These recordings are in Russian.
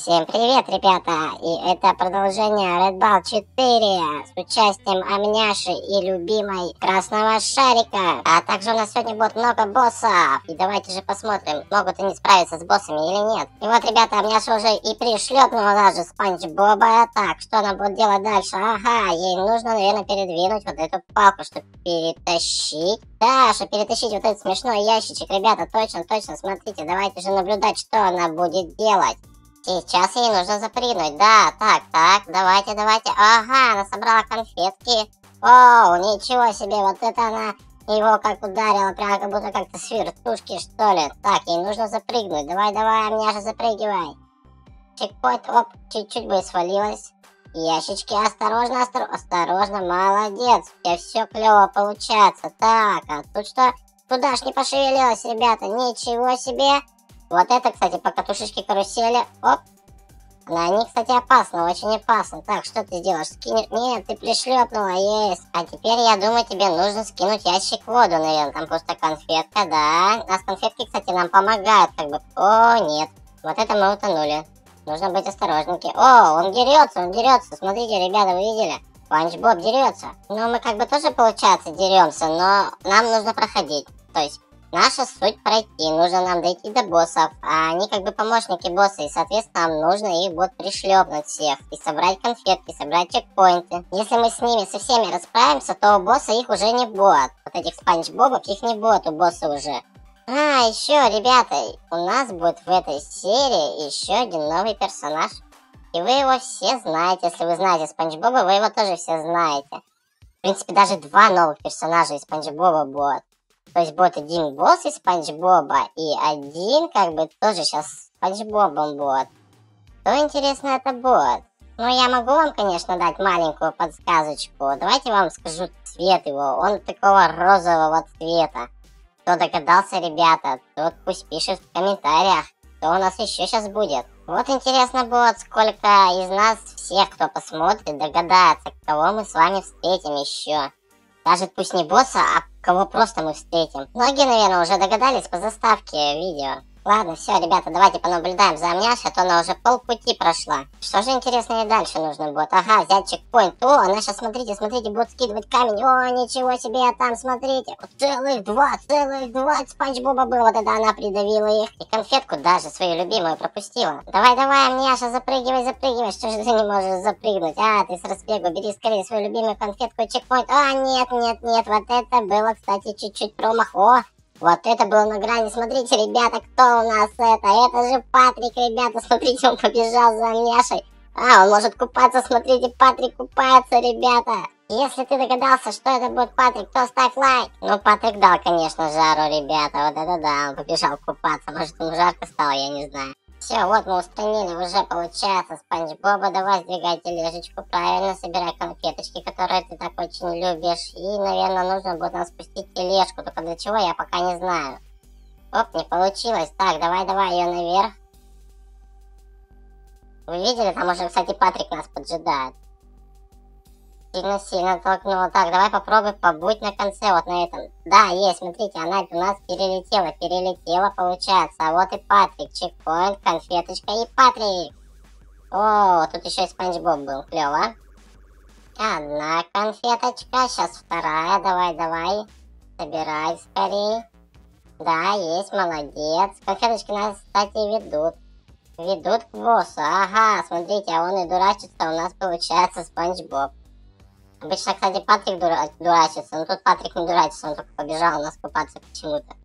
Всем привет, ребята! И это продолжение Red Ball 4 с участием Амняши и любимой Красного Шарика. А также у нас сегодня будет много боссов. И давайте же посмотрим, могут они справиться с боссами или нет. И вот, ребята, Амняша уже и пришлепнула даже Спанч Боба. Так, что она будет делать дальше? Ага, ей нужно, наверное, передвинуть вот эту палку, чтобы перетащить. Да, чтобы перетащить вот этот смешной ящичек. Ребята, точно, смотрите, давайте же наблюдать, что она будет делать. Сейчас ей нужно запрыгнуть. Да, так, давайте. Ага, она собрала конфетки. О, ничего себе, вот это она его как ударила, прям как будто как-то с вертушки, что ли. Так, ей нужно запрыгнуть. Давай, Амняша, запрыгивай. Чекпоинт, оп, чуть-чуть бы и свалилась. Ящички, осторожно, молодец. У тебя все клево получается. Так, а тут что? Туда ж не пошевелилась, ребята, ничего себе. Вот это, кстати, по катушечке карусели. Оп. На них, кстати, опасно, очень опасно. Так, что ты сделаешь? Скинешь? Нет, ты пришлепнула, есть. А теперь, я думаю, тебе нужно скинуть ящик в воду, наверное. Там просто конфетка, да. У нас конфетки, кстати, нам помогают, как бы. О, нет. Вот это мы утонули. Нужно быть осторожненьким. О, он дерется. Смотрите, ребята, вы видели? Спанч Боб дерется. Ну, мы как бы тоже, получается, деремся, но нам нужно проходить. То есть наша суть пройти, нужно нам дойти до боссов, а они как бы помощники босса, и соответственно нам нужно их будет пришлепнуть всех, и собрать конфетки, собрать чекпоинты. Если мы с ними со всеми расправимся, то у босса их уже не будет. Вот этих Спанч Бобов их не будет у босса уже. А, еще, ребята, у нас будет в этой серии еще один новый персонаж. И вы его все знаете, если вы знаете Спанч Боба, вы его тоже все знаете. В принципе, даже два новых персонажа из Спанч Боба будет. То есть будет один босс из Спанч Боба и один, как бы, тоже сейчас Спанч Бобом будет. Что интересно это будет? Ну, я могу вам, конечно, дать маленькую подсказочку. Давайте вам скажу цвет его. Он такого розового цвета. Кто догадался, ребята, тот пусть пишет в комментариях, что у нас еще сейчас будет. Вот интересно будет, сколько из нас всех, кто посмотрит, догадается, кого мы с вами встретим еще. Даже пусть не босса, а кого просто мы встретим. Многие, наверное, уже догадались по заставке видео. Ладно, все, ребята, давайте понаблюдаем за Амняшей, а то она уже полпути прошла. Что же интересно ей дальше нужно будет? Ага, взять чекпоинт. О, она сейчас, смотрите, будет скидывать камень. О, ничего себе, там, смотрите. Целых два Спанч Боба было. Вот это она придавила их. И конфетку даже свою любимую пропустила. Давай, Амняша, запрыгивай. Что же ты не можешь запрыгнуть? А, ты с разбегу бери скорее свою любимую конфетку и чекпоинт. А, нет. Вот это было, кстати, чуть-чуть промах. О! Вот это было на грани. Смотрите, ребята, кто у нас это? Это же Патрик, ребята. Смотрите, он побежал за Амняшей. А, он может купаться. Смотрите, Патрик купается, ребята. Если ты догадался, что это будет Патрик, то ставь лайк. Ну, Патрик дал, конечно, жару, ребята. Вот это да, он побежал купаться. Может, ему жарко стало, я не знаю. Все, вот мы устранили уже, получается, Спанч Боба. Давай сдвигай тележечку, правильно, собирай конфеточки, которые ты так очень любишь. И, наверное, нужно будет нам спустить тележку, только для чего, я пока не знаю. Оп, не получилось. Так, давай ее наверх. Вы видели, там уже, кстати, Патрик нас поджидает. Сильно толкнула. Так, давай попробуй побудь на конце, вот на этом. Да, есть, смотрите, она у нас перелетела, получается. А вот и Патрик, чекпоинт, конфеточка и Патрик. О, тут еще и Спанч Боб был, клево. Одна конфеточка, сейчас вторая, давай. Собирай скорей. Да, есть, молодец. Конфеточки нас, кстати, ведут к боссу. Ага, смотрите, а он и дурачится, у нас получается Спанч Боб. Обычно, кстати, Патрик дурачится, но тут Патрик не дурачится, он только побежал у нас купаться почему-то.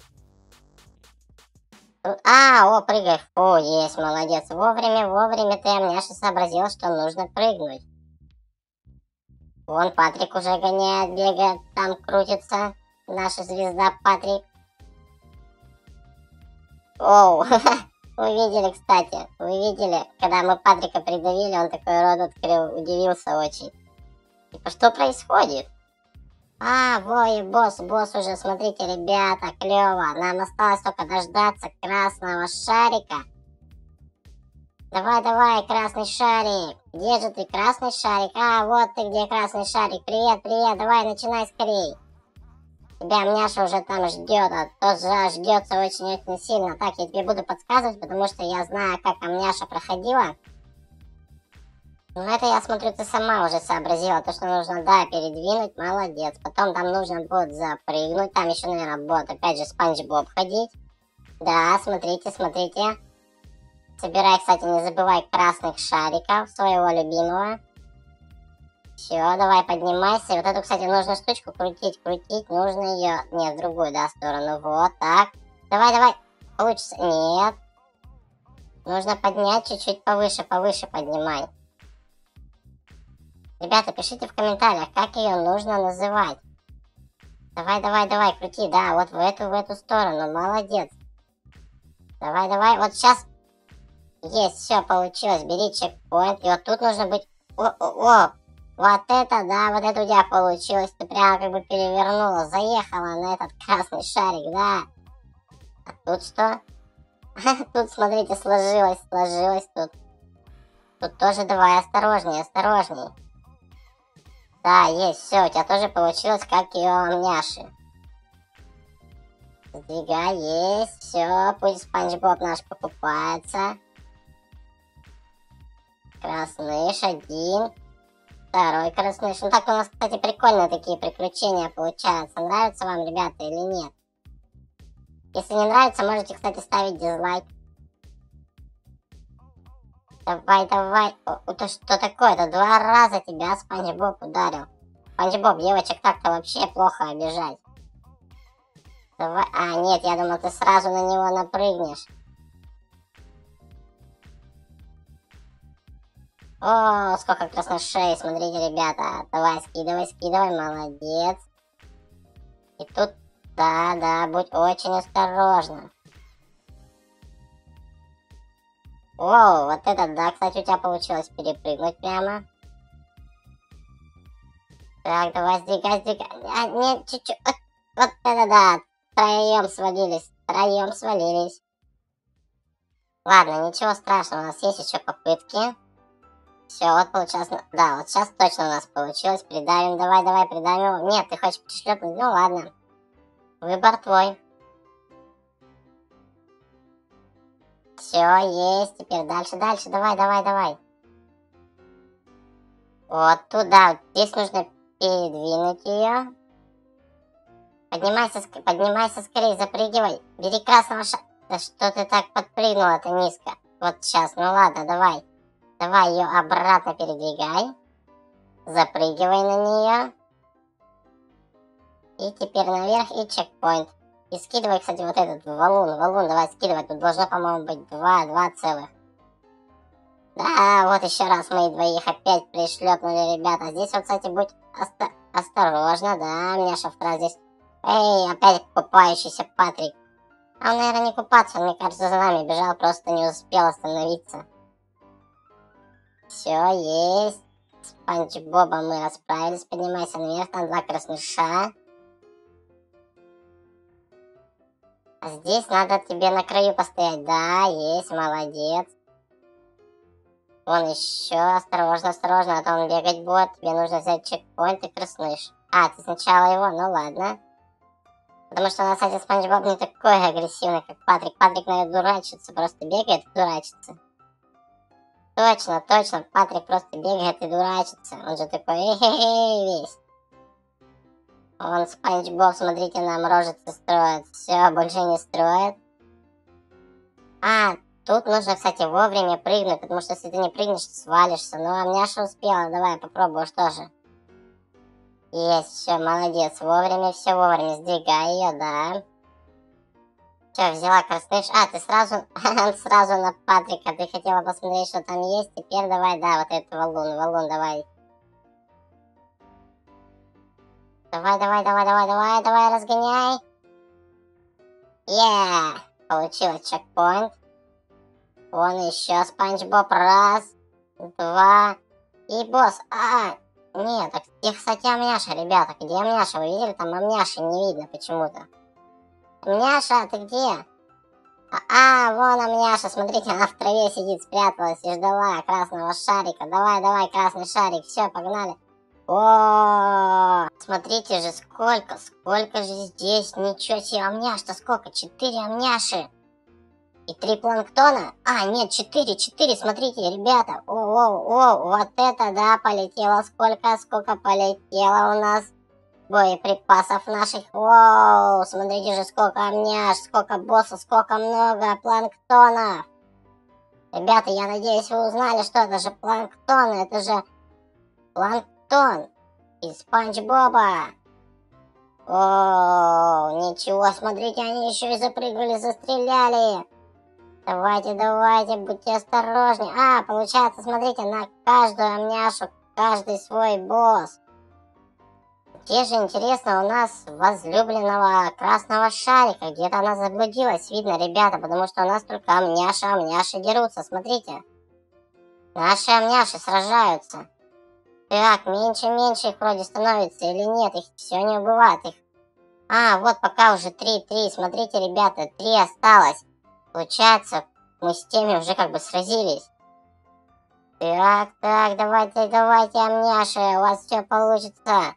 О, прыгай. Фу, есть, молодец. Вовремя ты, Амняша, сообразила, что нужно прыгнуть. Вон Патрик уже гоняет, бегает, там крутится. Наша звезда Патрик. Оу, увидели, кстати, когда мы Патрика придавили, он такой рот открыл, удивился очень. Типа, что происходит? А, босс уже, смотрите, ребята, клево. Нам осталось только дождаться красного шарика. Давай, красный шарик. Где же ты, красный шарик? А, вот ты где, красный шарик. Привет, давай, начинай скорей. Тебя Амняша уже там ждет, а тоже ждется очень-очень сильно. Так, я тебе буду подсказывать, потому что я знаю, как Амняша проходила. Ну, это, я смотрю, ты сама уже сообразила. То, что нужно, да, передвинуть, молодец. Потом там нужно будет запрыгнуть. Там еще, наверное, будет, опять же, Спанч Боб ходить. Да, смотрите, смотрите. Собирай, кстати, не забывай красных шариков, своего любимого. Все, давай поднимайся. Вот эту, кстати, нужно штучку крутить. Крутить нужно ее. Нет, в другую, да, сторону. Вот так. Давай, давай. Получится. Нет. Нужно поднять чуть-чуть повыше, повыше поднимай. Ребята, пишите в комментариях, как ее нужно называть. Давай, давай, давай, крути. Да, вот в эту сторону. Молодец. Давай, давай. Вот сейчас. Есть, все получилось. Бери чекпоинт. И вот тут нужно быть... О, вот это, да, вот это у тебя получилось. Ты прямо как бы перевернула, заехала на этот красный шарик, да. А тут что? Тут, смотрите, сложилось тут. Тут тоже давай, осторожнее, осторожнее. Да, есть, все, у тебя тоже получилось, как и у Амняши. Сдвигай, есть, все, пусть Спанч Боб наш покупается. Красныш, один. Второй красныш. Ну так у нас, кстати, прикольно такие приключения получаются. Нравится вам, ребята, или нет? Если не нравится, можете, кстати, ставить дизлайк. Давай, давай. Это что такое? Это 2 раза тебя Спанч Боб ударил. Спанч Боб, девочек так-то вообще плохо обижать. Давай. А, нет, я думал, ты сразу на него напрыгнешь. О, сколько красношей, смотрите, ребята. Давай, скидывай, молодец. И тут, да, будь очень осторожна. О, вот это, да, кстати, у тебя получилось перепрыгнуть прямо. Так, давай, сдвигай. А, нет, чуть-чуть. Вот это, да, втроем свалились. Ладно, ничего страшного, у нас есть еще попытки. Все, вот получилось. Да, вот сейчас точно у нас получилось. Придавим, давай, придавим его. Нет, ты хочешь пришлепнуть? Ну ладно. Выбор твой. Все, есть. Теперь дальше. Давай. Вот туда. Здесь нужно передвинуть ее. Поднимайся скорее, запрыгивай. Бери красного Да что ты так подпрыгнула-то низко? Вот сейчас, ну ладно, давай. Давай ее обратно передвигай. Запрыгивай на нее. И теперь наверх и чекпоинт. И скидывай, кстати, вот этот валун. Давай скидывай. Тут должно, по-моему, быть 2 целых. Да, вот еще раз мы двоих опять пришлепнули, ребята. Здесь вот, кстати, будь осторожно. Да, Мяша вторая здесь. Эй, опять купающийся Патрик. А он, наверное, не купаться. Он, мне кажется, за нами бежал. Просто не успел остановиться. Все, есть. С Спанч Бобом мы расправились. Поднимайся наверх. Там 2 краснуша. А здесь надо тебе на краю постоять. Да, есть, молодец. Вон еще. Осторожно, а то он бегать будет. Тебе нужно взять чекпоинт и краснуш. А, ты сначала его? Ну ладно. Потому что у нас один Спанч Боб не такой агрессивный, как Патрик. Патрик, наверное, дурачится. Просто бегает и дурачится. Точно. Патрик просто бегает и дурачится. Он же такой эй весь. Вон Спанч Боб, смотрите, нам рожицы строит. Все, больше не строит. А, тут нужно, кстати, вовремя прыгнуть, потому что если ты не прыгнешь, ты свалишься. Ну, а Мяша успела. Давай, попробуешь тоже. Есть, все, молодец. Вовремя. Сдвигай ее, да. Все, взяла красныш. А, ты сразу на Патрика. Ты хотела посмотреть, что там есть. Теперь давай, да, вот этот валун, давай. Давай, разгоняй. Получилось чекпоинт. Вон еще Спанч Боб. 1, 2. И босс. Нет, так где, кстати, Амняша, ребята? Где Амняша? Вы видели? Там Амняши не видно почему-то. Амняша, ты где? Вон Амняша, смотрите, она в траве сидит, спряталась и ждала красного шарика. Давай, красный шарик, все, погнали. О, смотрите же, сколько же здесь, ничего себе, амняш-то сколько, 4 амняши. И 3 планктона? А, нет, 4, смотрите, ребята. О, вот это да, полетело. Сколько полетело у нас боеприпасов наших. Воу, смотрите же, сколько амняш, сколько боссов, сколько много планктона. Ребята, я надеюсь, вы узнали, что это же планктон. Это же планктон из Спанч Боба. О, ничего, смотрите, они еще и запрыгнули, застреляли. Давайте, будьте осторожнее. А, получается, смотрите, на каждую амняшу, каждый свой босс. Где же, интересно, у нас возлюбленного красного шарика? Где-то она заблудилась, видно, ребята, потому что у нас только амняши дерутся, смотрите. Наши амняши сражаются. Так, меньше их вроде становится или нет, их все не убывает. А, вот пока уже 3, смотрите, ребята, 3 осталось. Получается, мы с теми уже как бы сразились. Так, давайте, амняши, у вас все получится.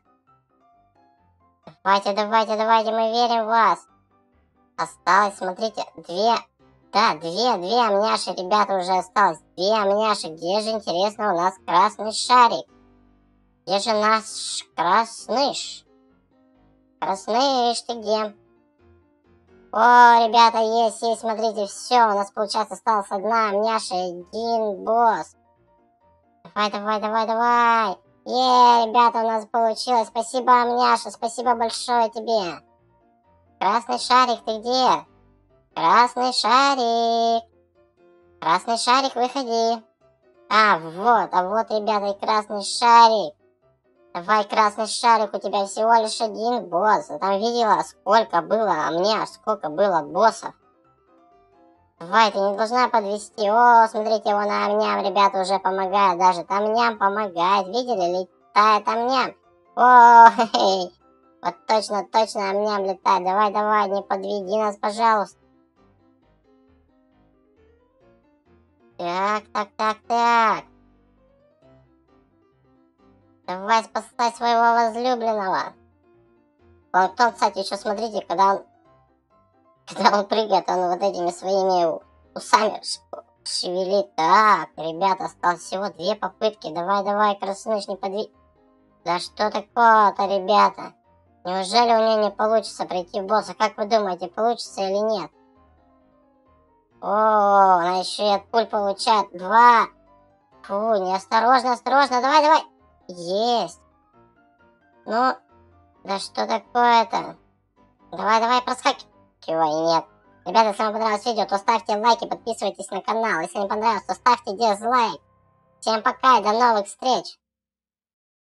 Давайте, мы верим в вас. Осталось, смотрите, 2. Да, 2 амняши, ребята, уже осталось. 2 амняши. Где же, интересно, у нас красный шарик? Где же наш красныш? Красныш, ты где? О, ребята, есть, смотрите, все, у нас, получается, осталась 1 амняша и 1 босс. Давай. Ребята, у нас получилось. Спасибо, амняша, спасибо большое тебе. Красный шарик, ты где? Красный шарик, выходи. А вот, ребята, и красный шарик. Давай, красный шарик, у тебя всего лишь 1 босс. Там видела, сколько было амняш, сколько было боссов. Давай, ты не должна подвести. О, смотрите, вон амням, ребята, уже помогает. Даже амням помогает. Видели, летает амням. О, хе-хе. Вот точно, амням летает. Давай, не подведи нас, пожалуйста. Так. Давай спасай своего возлюбленного. Планктон, кстати, еще смотрите, когда он прыгает, он вот этими своими усами шевелит. Так, ребята, осталось всего 2 попытки. Давай, красныш, не подвиг. Да что такое-то, ребята? Неужели у нее не получится пройти в босса? Как вы думаете, получится или нет? О, она еще и от пуль получает. 2. Фу, неосторожно, давай. Есть. Ну, да что такое-то? Давай, проскакивай, нет. Ребята, если вам понравилось видео, то ставьте лайки, подписывайтесь на канал. Если не понравилось, то ставьте дизлайк. Всем пока и до новых встреч.